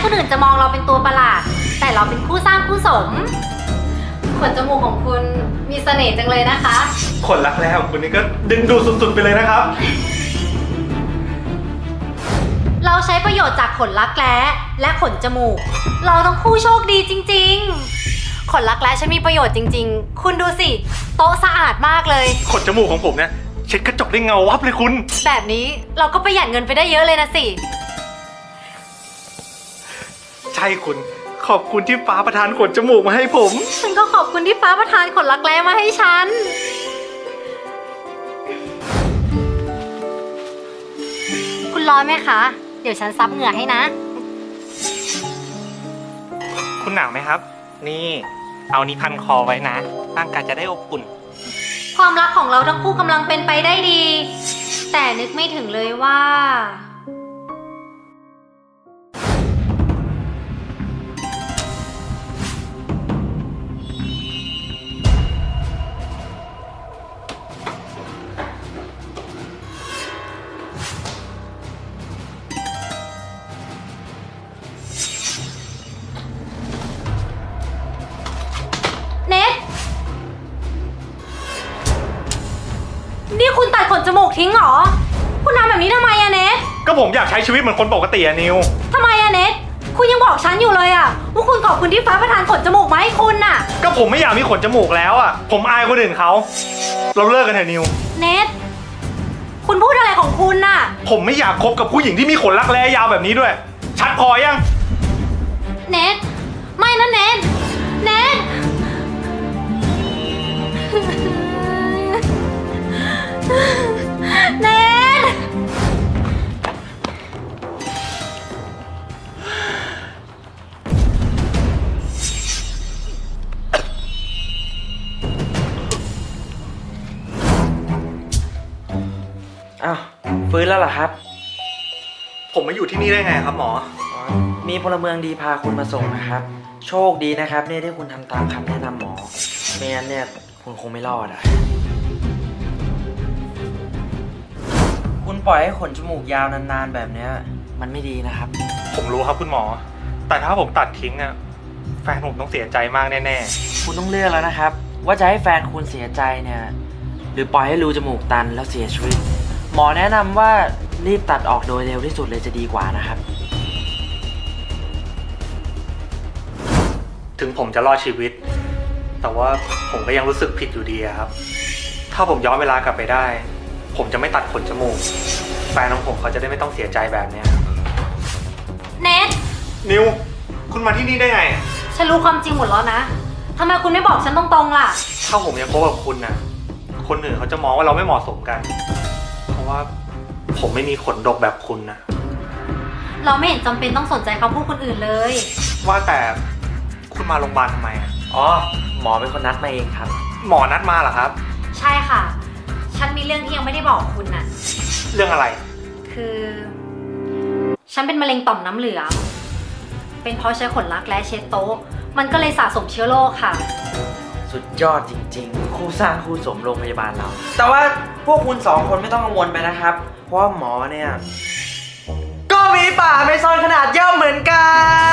คนอื่นจะมองเราเป็นตัวประหลาดแต่เราเป็นคู่สร้างคู่สมขนจมูกของคุณมีเสน่ห์จังเลยนะคะขนรักแร้ของคุณนี่ก็ดึงดูดสุดๆไปเลยนะครับเราใช้ประโยชน์จากขนรักแร้และขนจมูกเราต้องคู่โชคดีจริงๆขนรักแร้ฉันมีประโยชน์จริงๆคุณดูสิโต๊ะสะอาดมากเลยขนจมูกของผมเนี่ยเช็ดกระจกได้เงาวับเลยคุณแบบนี้เราก็ประหยัดเงินไปได้เยอะเลยนะสิใช่คุณขอบคุณที่ฟ้าประทานขนจมูกมาให้ผมฉันก็ขอบคุณที่ฟ้าประทานขนรักแร้มาให้ฉันคุณร้อนไหมคะเดี๋ยวฉันซับเหงื่อให้นะคุณหนาวไหมครับนี่เอานี้พันคอไว้นะร่างกายจะได้อบอุ่นความรักของเราทั้งคู่กำลังเป็นไปได้ดีแต่นึกไม่ถึงเลยว่านี่คุณตัดขนจมูกทิ้งเหรอคุณทำแบบนี้ทำไมอะเนทก็ผมอยากใช้ชีวิตเหมือนคนปกติอะนิวทำไมอะเนทคุณยังบอกฉันอยู่เลยอะว่าคุณขอบคุณที่ฟ้าประทานขนจมูกมาให้คุณน่ะก็ผมไม่อยากมีขนจมูกแล้วอะผมอายคนอื่นเขาเราเลิกกันเถอะนิวเนทคุณพูดอะไรของคุณน่ะผมไม่อยากคบกับผู้หญิงที่มีขนรักแร้ยาวแบบนี้ด้วยชัดพอยังเนทไม่นะเนทเนทเนทอ้าวฟื้นแล้วเหรอครับผมมาอยู่ที่นี่ได้ไงครับหมอมีพลเมืองดีพาคุณมาส่งนะครับโชคดีนะครับเนี่ยที่คุณทำตามคำแนะนำหมอไม่งั้นเนี่ยคุณคงไม่รอดอ่ะคุณปล่อยให้ขนจมูกยาวนานๆแบบเนี้ยมันไม่ดีนะครับผมรู้ครับคุณหมอแต่ถ้าผมตัดทิ้งอ่ะแฟนผมต้องเสียใจมากแน่ๆคุณต้องเลือกแล้วนะครับว่าจะให้แฟนคุณเสียใจเนี่ยหรือปล่อยให้รูจมูกตันแล้วเสียชีวิตหมอแนะนำว่ารีบตัดออกโดยเร็วที่สุดเลยจะดีกว่านะครับถึงผมจะรอดชีวิตแต่ว่าผมก็ยังรู้สึกผิดอยู่ดีครับถ้าผมย้อนเวลากลับไปได้ผมจะไม่ตัดขนจมูกแฟนของผมเขาจะได้ไม่ต้องเสียใจแบบนี้เนทนิวคุณมาที่นี่ได้ไงฉันรู้ความจริงหมดแล้วนะทำไมคุณไม่บอกฉันตรงๆล่ะถ้าผมยังคบกับคุณน่ะคนอื่นเขาจะมองว่าเราไม่เหมาะสมกันเพราะว่าผมไม่มีขนดกแบบคุณนะเราไม่เห็นจำเป็นต้องสนใจคำพูดคนอื่นเลยว่าแต่คุณมาโรงพยาบาลทำไมอ๋อหมอเป็นคนนัดมาเองครับหมอนัดมาเหรอครับใช่ค่ะฉันมีเรื่องที่ยังไม่ได้บอกคุณน่ะเรื่องอะไรคือฉันเป็นมะเร็งต่อมน้ำเหลืองเป็นเพราะใช้ขนรักแร้เช็ดโต๊ะมันก็เลยสะสมเชื้อโรคค่ะสุดยอดจริงๆคู่สร้างคู่สมโรงพยาบาลเราแต่ว่าพวกคุณ2คนไม่ต้องกังวลไปนะครับเพราะว่าหมอเนี่ยก็มีป่าเมซอนขนาดย่อมเหมือนกัน